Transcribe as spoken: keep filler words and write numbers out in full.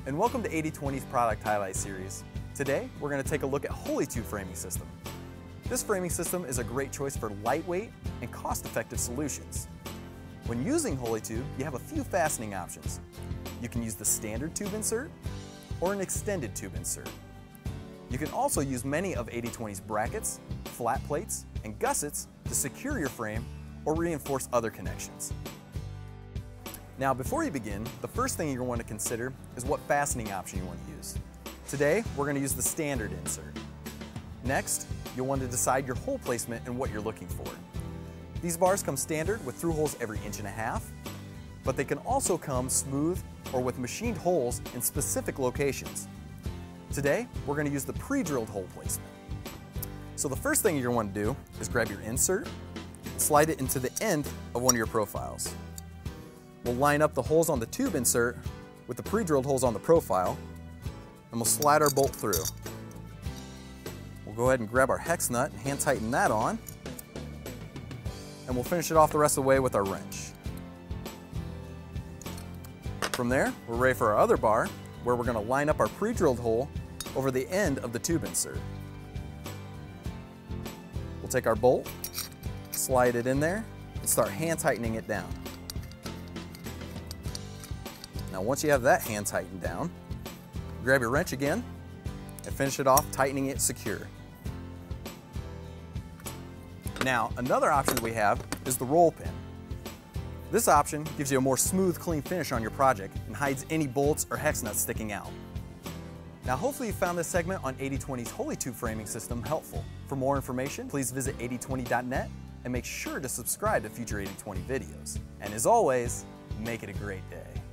and welcome to eighty twenty's Product Highlight Series. Today, we're going to take a look at Holey Tube Framing System. This framing system is a great choice for lightweight and cost-effective solutions. When using Holey Tube, you have a few fastening options. You can use the standard tube insert or an extended tube insert. You can also use many of eighty twenty's brackets, flat plates, and gussets to secure your frame or reinforce other connections. Now, before you begin, the first thing you're going to want to consider is what fastening option you want to use. Today, we're going to use the standard insert. Next, you'll want to decide your hole placement and what you're looking for. These bars come standard with through holes every inch and a half, but they can also come smooth or with machined holes in specific locations. Today, we're going to use the pre-drilled hole placement. So the first thing you're going to want to do is grab your insert, slide it into the end of one of your profiles. We'll line up the holes on the tube insert with the pre-drilled holes on the profile, and we'll slide our bolt through. We'll go ahead and grab our hex nut and hand tighten that on, and we'll finish it off the rest of the way with our wrench. From there, we're ready for our other bar, where we're going to line up our pre-drilled hole over the end of the tube insert. We'll take our bolt, slide it in there, and start hand tightening it down. Now once you have that hand tightened down, grab your wrench again and finish it off, tightening it secure. Now another option we have is the roll pin. This option gives you a more smooth, clean finish on your project and hides any bolts or hex nuts sticking out. Now hopefully you found this segment on eighty twenty's Holey Tube Framing System helpful. For more information, please visit eighty twenty dot net and make sure to subscribe to future eighty twenty videos. And as always, make it a great day.